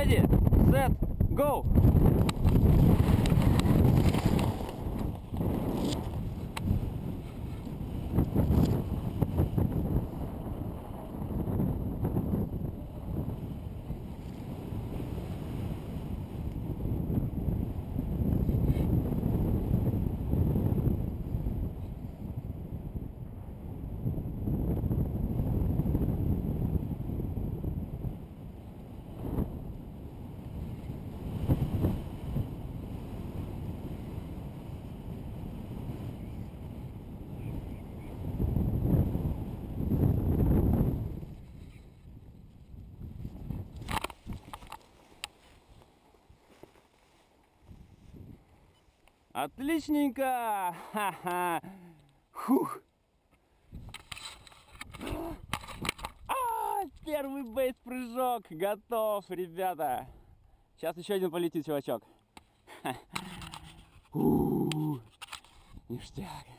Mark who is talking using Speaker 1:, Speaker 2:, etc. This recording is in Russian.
Speaker 1: Ready, set, go! Отличненько! Ха-ха! Хух! Первый бейт-прыжок готов, ребята! Сейчас еще один полетит, чувачок. Ништяк!